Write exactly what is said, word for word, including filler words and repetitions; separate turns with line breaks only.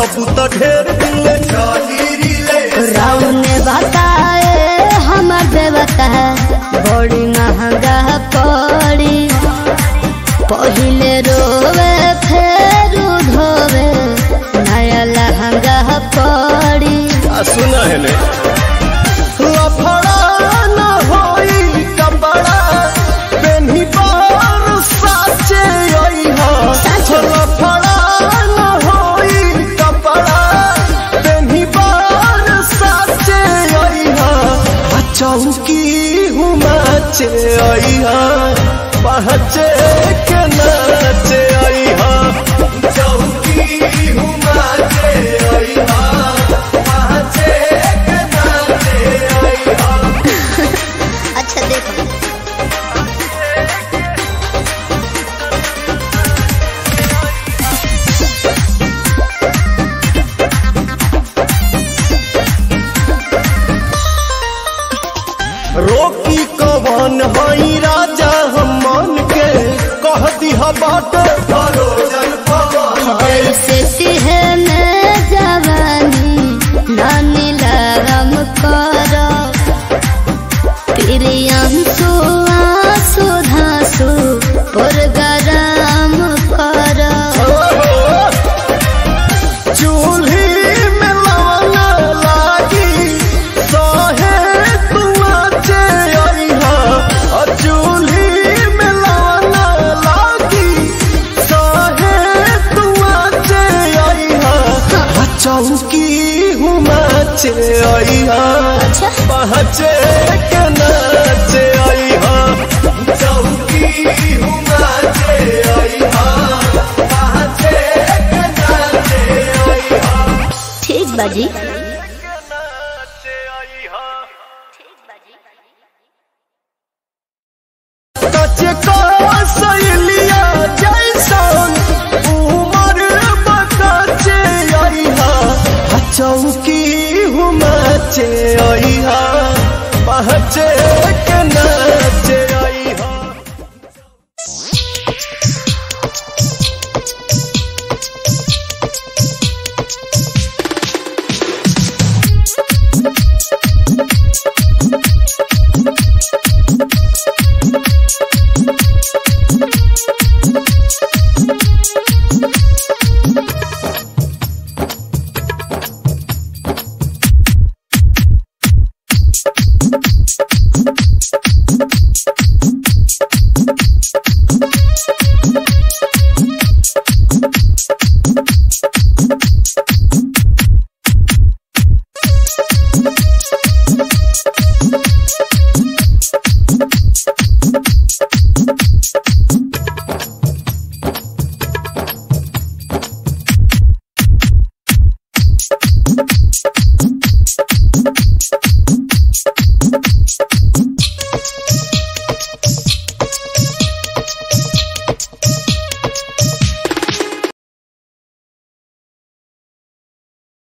कहबू तो ढेर दिन
राव ने बताए हमार देवता बड़ी महंगा पड़ी पहले रोवे फिर धोवे नया लहंगा पड़ी।
सुना है ने लफड़ा न होई कपड़ा पेन्ही बार साचे आई हा लफड़ा न होई कपड़ा पेन्ही बार साचे आई हा चौकी हुमाचे आई हा पहचे के नाचे आई हा चौकी हुमाचे आई हा पहचे के नाचे आई हा।
अच्छा देखो
रोकी कवन हई राजा हम मन के कह दिहा बात
ऐसे सिहने जवानी नानी लरम करो प्रियंसु आंसू धांसू पुरगराम करो।
चूल्ही में लवना लागी सहे तुआचे आई हा चूल्ही में लवना लागी सहे तुआचे आई हा चौकी हुमाचे आई हा पहचे के नाचे आई हा चौकी हुमाचे आई हा पहचे के नाचे आई हा।
ठीक बाजी।